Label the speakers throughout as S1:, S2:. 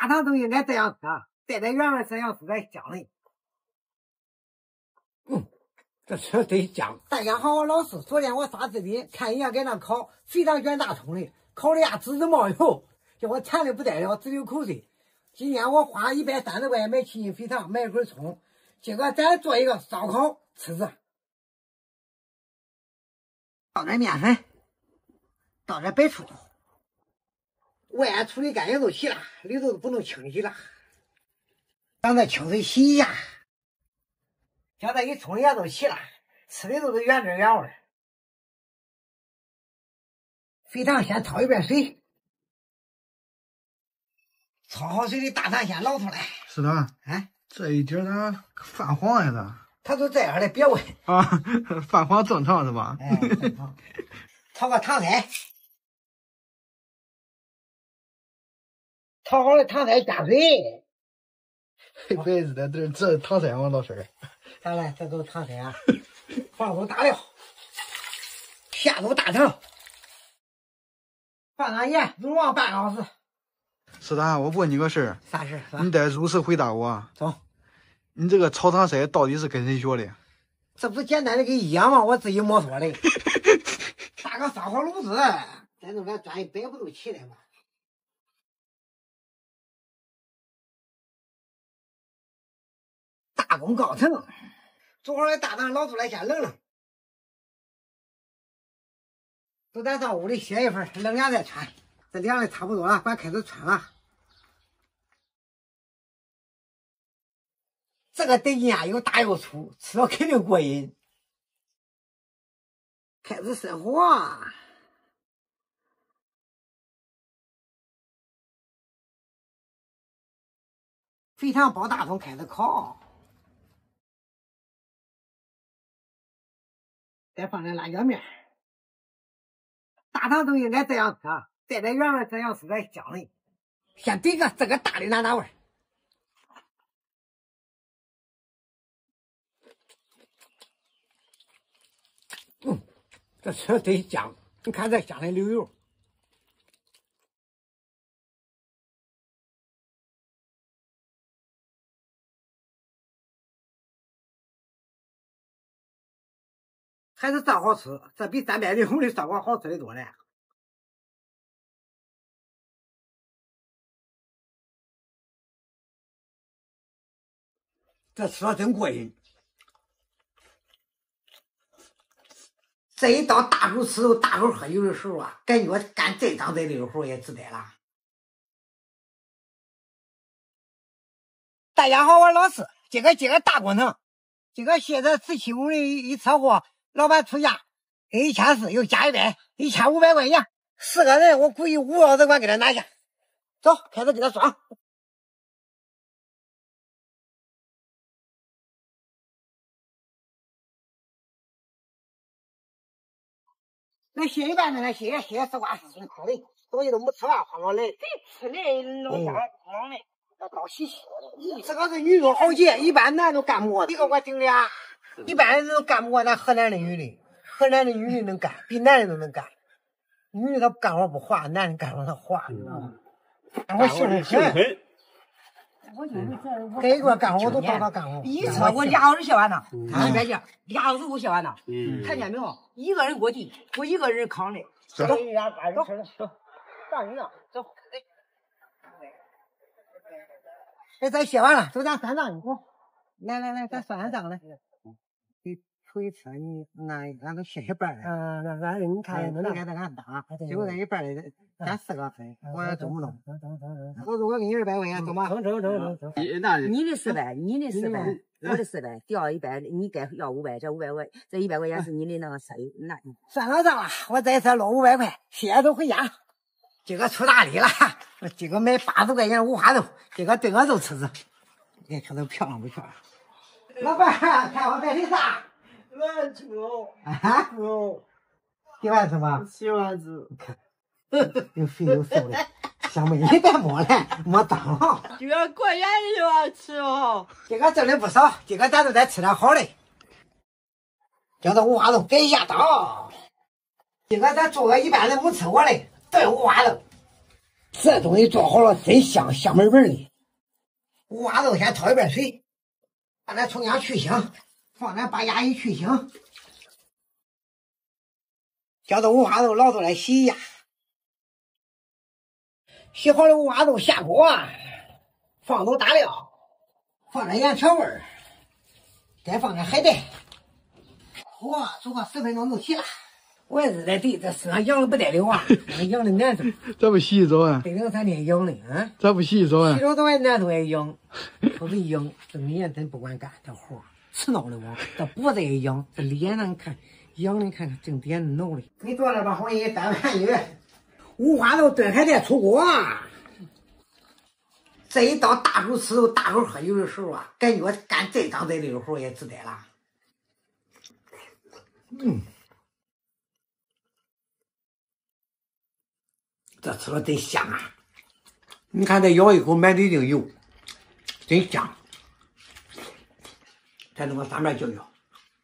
S1: 大堂都应该这样吃，带着原味这样吃才香嘞。这吃得香。大家好，我老师，昨天我刷视频看人家搁那烤肥肠卷大葱的，烤的呀滋滋冒油，叫我馋的不得了，直流口水。今天我花130块钱买7斤肥肠，买一根葱，今个咱做一个烧烤吃吃。倒点面粉，倒点白醋，外处理干净就行了，里头不能清洗了。让这清水洗一下，将这一冲一下都齐了，吃的都是原汁原味。肥肠先焯一遍水，焯好水的大肠先捞出来。
S2: 是的，
S1: 哎，
S2: 这一碟咋泛黄呀？这
S1: 它都这样的，别问
S2: 啊，泛黄正常是吧？
S1: 哎，正常。炒个糖菜，炒好了糖菜加水。
S2: 不好意思的，这糖菜吗，老师？
S1: 当然，这都是糖菜啊。放入大料，下入大肠，放上盐，入旺半小时。
S2: 是的，我问你个事儿。
S1: 啥事？
S2: 你得如实回答我。
S1: 走。
S2: 你这个炒糖菜到底是跟谁学的？
S1: 这不简单的跟一样吗？我自己摸索的。搭个烧烤炉子，咱弄点专业摆不都齐了吗？大功告成，做好的大肠捞出来先冷冷，都咱上屋里歇一会儿，冷凉再穿。这凉的差不多了，快开始穿了。这个得劲啊，又大又粗，吃了肯定过瘾。开始生火，肥肠包大葱开始烤，再放点辣椒面。大肠都应该这样吃，带着原味这样吃才香嘞。先怼个这个大的拿味儿。这吃得香，你看这香的流油。还是这好吃，这比360的烧烤好吃的多嘞。这吃了真过瘾。这一到大口吃肉、大口喝酒的时候啊，感觉干这张这类的活也值得了。大家好，我老师，这个大工程，这个现在17公里一车货，老板出价给1400，又加100，1500块钱，4个人我估计5小时管给他拿下。走，开始给他装。那歇一半呢？歇丝瓜丝空的，东西都没吃完，慌忙来。谁吃的老家忙的，要搞洗。这个是女中豪杰，一般男都干不过。一个我顶俩，一般人都干不过咱河南的女的。河南的女的能干，比男人都能干。女的她干活不滑，男人干活他滑，你知道吗？干活辛苦很。这一个干活都帮他干活。
S3: 一车我2小时写完了，他别介2小时我写完了。看见没有？一个人过地，我一个人扛的。走，走，干你呢？走。
S1: 哎，咱写完了，走，咱算账去。来，咱算账来。你出一车，你俺都写一半了。俺你看，能给咱打，结果这一半的咱4个分，我也挣不动。我给你200块钱，走吗？走。
S3: 你的400，我的400，掉100，你该要500，这500块，这100块钱是你的那个车油，那
S1: 算了账了，我这车落500块，谢谢都回家。今个出大力了，今个买80块钱五花肉，今个炖个肉吃吃。你看这漂亮不漂亮？老板，看我买的啥？
S4: 乱吃
S1: 啊？喜欢吃吗？
S4: 喜欢吃。
S1: 又肥又瘦的，小妹你别摸了，摸脏了。
S4: 这个过年就要吃哦。
S1: 这个挣的不少，这个咱都得吃点好的。叫这五花肉改一下刀，这个咱做个一般人没吃过的炖五花肉。 这东西做好了真香，香门门的。五花肉先焯一遍水，把那葱姜去腥，放点把牙一去腥，叫这五花肉捞出来洗一下。洗好了五花肉下锅，放入大料，放点盐调味儿，再放点海带。哇，煮个10分钟就齐了。我日的地，这身上痒的不得了啊！痒的难受。
S2: 这不洗一澡啊？
S1: 这2-3天痒的啊！
S2: 这不洗一澡啊？
S1: 洗澡都还难受还痒，头子痒，这面真不管干，这活吃恼的我，这脖子也痒，这脸上看痒的，看看正点挠的。你坐那把红衣单盘去，五花肉炖开再出锅。这一到大口吃肉、大口喝酒的时候啊，感觉干这张这类的活也值得了。这吃了真香啊！你看这咬一口满嘴的油，真香。再弄个3瓣椒椒。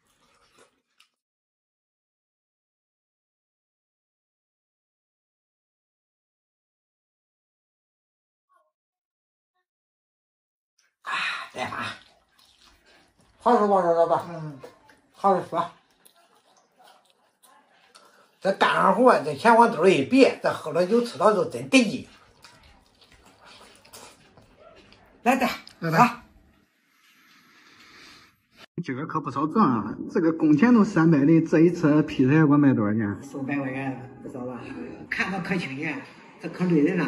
S1: 再发，好吃不好吃，老板？好吃说。这干上活，这钱往兜里一别，这喝了酒吃到就真得劲。来，
S2: 今儿可不少赚啊！这个工钱都300的，这一车劈柴给我卖多少钱
S1: ？400块钱了，不少吧？看着可清闲，这可累人了。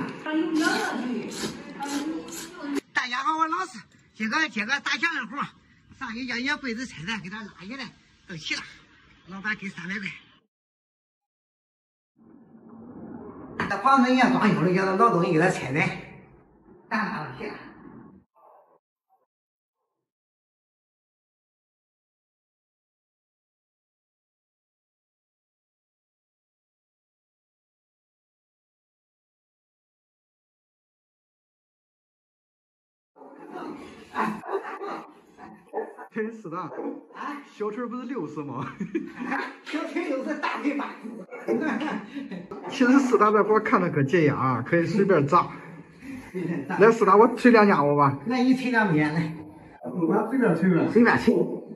S1: 大家好，我老师，接个大项的活，上去叫人家柜子拆拆，给他拉下来，都齐了。老板给300块。这房子人家装修了，叫他老东西给他拆拆，咱拉了去了。
S2: 真是的，小锤不是60吗？
S1: 小锤60，大锤8。
S2: 其实四大这活看着可解压啊，可以随便砸。来，四大，我捶2家伙吧。
S1: 来，你捶2遍来。
S2: 我随便捶呗。
S1: 随便捶。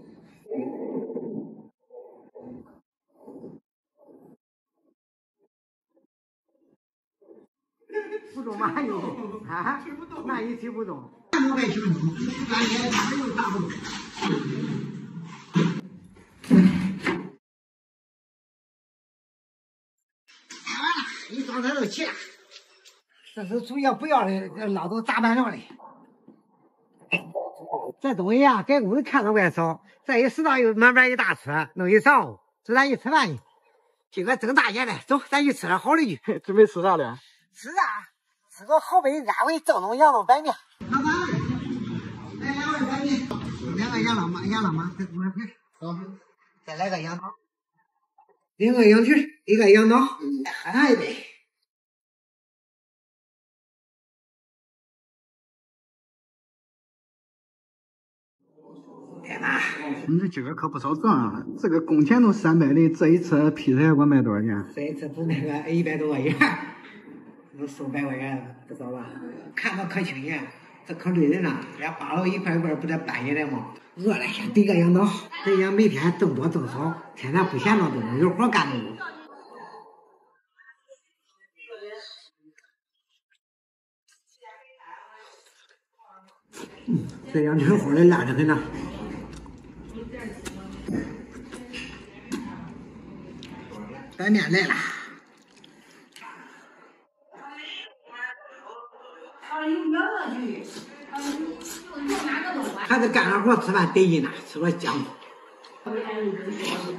S1: 不中哪有啊？那你踢不中。500球，咱也打又打不中。打完了，一装车都齐了。这是主要不要的，捞到大半料的。这东西啊，给屋里看着怪少，这一拾到又满满一大车，弄一上午，这咱一吃饭去。今个挣大钱了，走，咱去吃点好的去。
S2: 准备吃啥了？
S1: 吃啊，吃个好杯安徽正宗羊肉白面。老板，来2碗白面，2个羊浪妈，这锅皮。好，再来个羊脑，2个羊蹄，1个羊脑，再喝上一杯。天哪！
S2: 你这今儿可不少赚啊！这个工钱都300的，这一车劈柴给我卖多少钱？
S1: 这一车不卖个100多块钱，有400块钱了，不少吧？看着可清闲，这可累人了。这扒了一块一块，不得搬起来吗？饿了先逮个羊脑，这样每天挣多挣少，天天不闲着都有活干的。这羊腿活的烂得很呐。白面来了。还是干上活吃饭得劲呐，吃了香。